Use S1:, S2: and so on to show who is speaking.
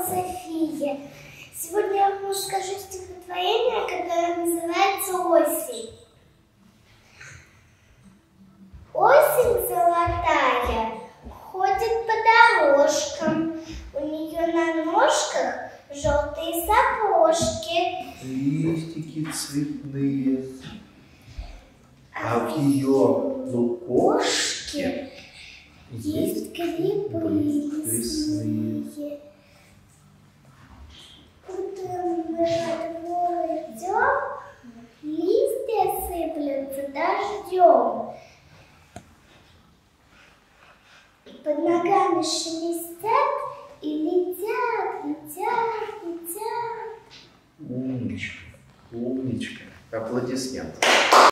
S1: София. Сегодня я вам расскажу стихотворение, которое называется «Осень». Осень золотая ходит по дорожкам, у нее на ножках желтые сапожки.
S2: Листики цветные, а в ее лукошке
S1: есть грибы лесные. Утром мы во двор идем, листья сыплются дождем. Под ногами шелестят и летят, летят, летят.
S2: Умничка, умничка. Аплодисменты.